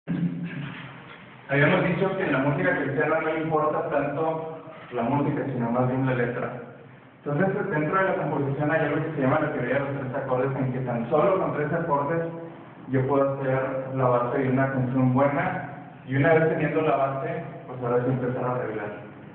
Habíamos dicho que en la música cristiana no importa tanto la música, sino más bien la letra. Entonces, dentro de la composición hay algo que se llama la teoría de los tres acordes, en que tan solo con tres acordes yo puedo hacer la base de una canción buena, y una vez teniendo la base, pues ahora sí empezar a arreglar.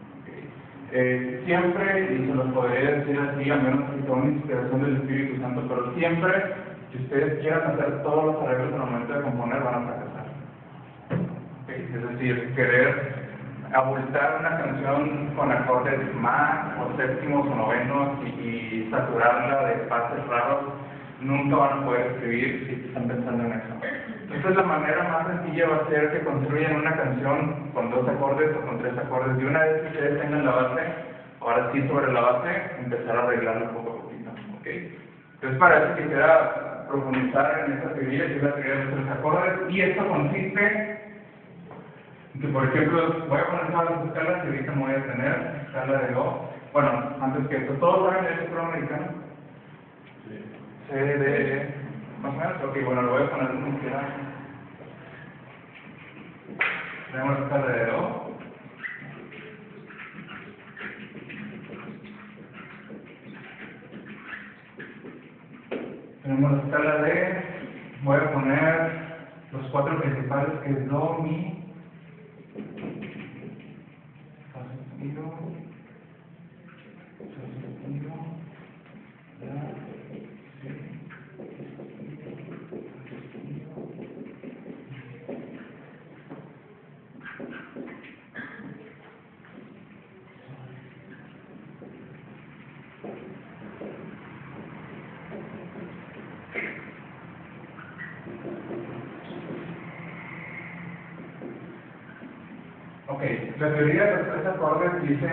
Siempre, y se los podría decir así, a menos que sea una inspiración del Espíritu Santo, pero siempre, si ustedes quieran hacer todos los arreglos al momento de componer, van a fracasar. Es decir, querer abultar una canción con acordes más, o séptimos o novenos, y saturarla de pases raros, nunca van a poder escribir si están pensando en eso. Entonces la manera más sencilla va a ser que construyan una canción con dos acordes o con tres acordes, y una vez que ustedes tengan la base, ahora sí sobre la base, empezar a arreglarlo poco a poquito. ¿Okay? Entonces para eso quisiera profundizar en esta teoría, que es la teoría de los tres acordes, y esto consiste que, por ejemplo, voy a poner todas las escalas que ahorita me voy a tener, escala de Do. Bueno, antes que esto, ¿todos saben el ciclo americano? Sí. C, D, E, más o menos. Ok, bueno, lo voy a poner como quiera. Tenemos la escala de Do. Tenemos la escala de, voy a poner los cuatro principales, que es Do, Mi, Fa sostenido, Sol sostenido, La, Si, Ok, la teoría de los tres acordes dice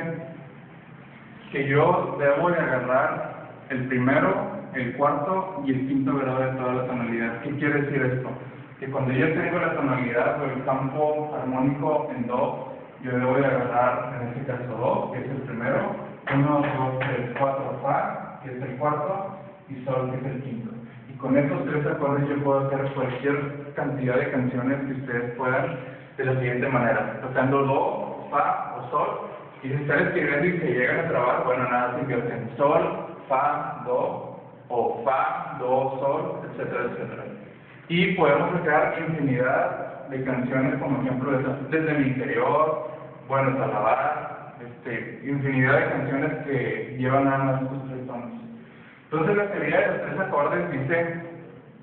que yo debo de agarrar el primero, el cuarto y el quinto grado de toda la tonalidad. ¿Qué quiere decir esto? Que cuando yo tengo la tonalidad o el campo armónico en Do, yo debo de agarrar, en este caso Do, que es el primero, 1, 2, 3, 4, Fa, que es el cuarto, y Sol, que es el quinto. Y con estos tres acordes yo puedo hacer cualquier cantidad de canciones que ustedes puedan, de la siguiente manera, tocando Do, Fa o Sol, y si están escribiendo y se llegan a trabar, bueno, nada, se invierten Sol, Fa, Do, o Fa, Do, Sol, etcétera, etcétera. Y podemos sacar infinidad de canciones, como ejemplo, desde mi interior, Buenos a alabar, infinidad de canciones que llevan nada más estos tres tonos. Entonces la teoría de los tres acordes dice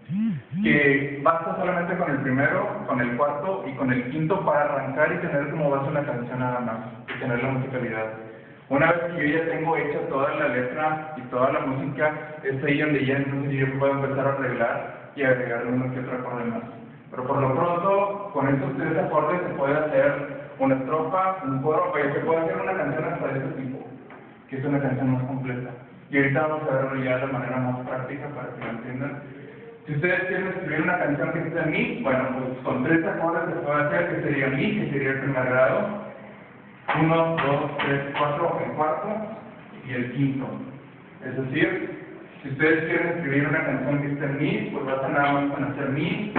que basta solamente con el primero, con el cuarto y con el quinto para arrancar y tener como base una canción nada más, y tener la musicalidad. Una vez que yo ya tengo hecha toda la letra y toda la música, es ahí donde ya entonces yo puedo empezar a arreglar y agregarle uno que otro acorde más. Pero por lo pronto, con estos tres acordes se puede hacer una estrofa, un coro, o se puede hacer una canción hasta de este tipo, que es una canción más completa. Y ahorita vamos a verlo ya de manera más práctica para que lo entiendan. Si ustedes quieren escribir una canción que esté en Mi, bueno, pues con tres acordes se puede hacer, que sería Mi, que sería el primer grado, 1, 2, 3, 4, el cuarto y el quinto. Es decir, si ustedes quieren escribir una canción que esté en Mi, pues basta nada más con hacer Mi,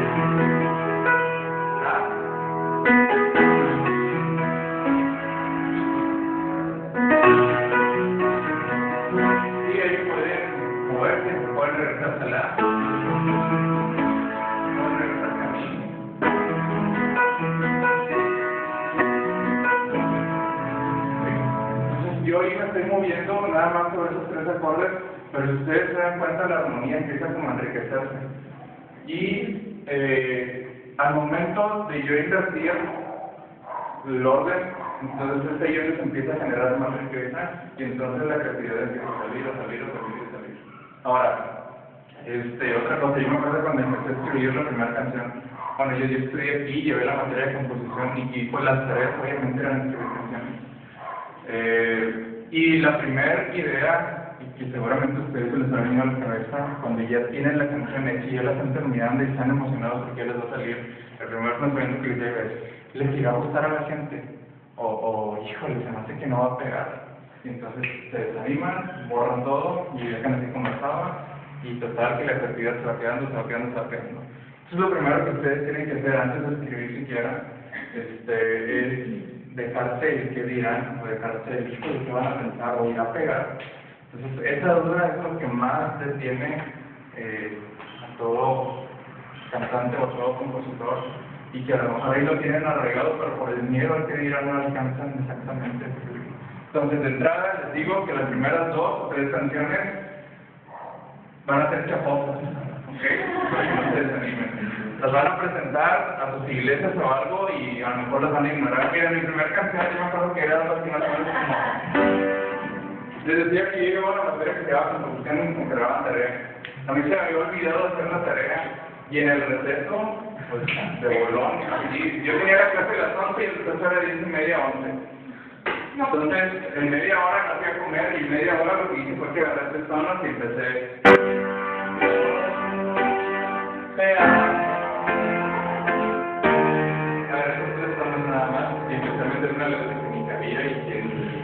La, y ahí pueden moverse, pueden regresarse a La, pueden regresarse a Mi. Entonces yo ahí me estoy moviendo nada más sobre esos tres acordes, pero si ustedes se dan cuenta, la armonía empieza como a enriquecerse. Y al momento de yo invertir el orden, entonces ahí se empieza a generar más riqueza, y entonces la creatividad empieza a salir, a salir, a salir, a salir. Ahora, otra cosa, yo me acuerdo cuando empecé a escribir la primera canción, cuando yo estudié aquí, llevé la materia de composición, y pues las tareas obviamente eran escribir canciones. Y la primera idea, y que seguramente ustedes se les ha venido a la cabeza, cuando ya tienen la canción hecha y ya la están terminando y están emocionados porque ya les va a salir, el primer pensamiento que les llega es, ¿les irá a gustar a la gente? Híjole, se me hace que no va a pegar. Y entonces se desaniman, borran todo y dejan así como estaba, y total que la creatividad se va quedando, se va quedando, se va quedando. Eso es lo primero que ustedes tienen que hacer antes de escribir siquiera, es dejarse el qué dirán, o dejarse el qué van a pensar o ir a pegar. Entonces, esa duda es lo que más detiene a todo cantante o todo compositor, y que a lo mejor ahí lo tienen arraigado, pero por el miedo al que dirán no alcanzan exactamente. Entonces, de entrada les digo que las primeras 2 o 3 canciones van a ser chafosas, ¿ok? Para que no se desanimen. Las van a presentar a sus iglesias o algo y a lo mejor las van a ignorar. Mira, mi primera canción yo me acuerdo que era algo así más o menos como... Les decía que yo iba a una materia que se llama composición y me entregaban tarea. A mí se me había olvidado hacer la tarea y en el receso, pues, de bolón, así, yo tenía la clase de las 11 y el profesor era de 10:30 a 11. Entonces, en media hora no fui a comer y media hora lo que hice fue que agarré 3 tonos y empecé... A ver, esos 3 tonos nada más, y empecé a meter una letra que ni cabía y que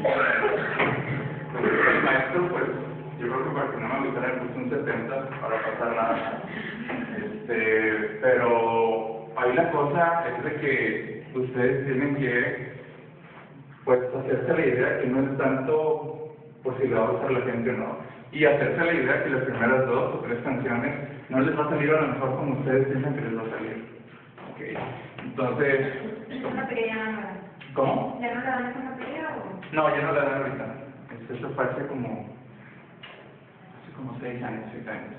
el maestro, pues, yo creo que para que no me gustara me puso un 70 para pasar nada más. Pero ahí la cosa es de que ustedes tienen que, pues, hacerse la idea que no es tanto por si le va a gustar la gente o no, y hacerse la idea que las primeras 2 o 3 canciones no les va a salir a lo mejor como ustedes piensan que les va a salir. Okay. Entonces... ¿Esa materia ya no la dan? ¿Cómo? ¿Ya no la dan esa materia o...? No, ya no la dan ahorita. Eso fue hace como 6 años, 7 años.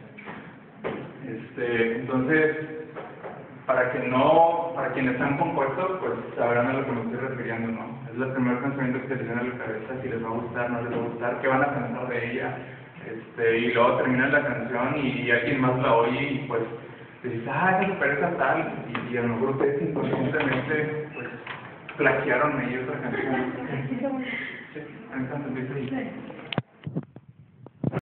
Entonces, para quienes están compuestos, pues sabrán a lo que me estoy refiriendo, ¿no? Es el primer pensamiento que se les viene a la cabeza, si les va a gustar, no les va a gustar, qué van a pensar de ella. Y luego termina la canción y alguien más la oye y pues te dice, ah, esa se parece a tal, y a lo mejor ustedes inconscientemente, pues, plagiaron ahí otra canción. Sí, a mí también dice ahí.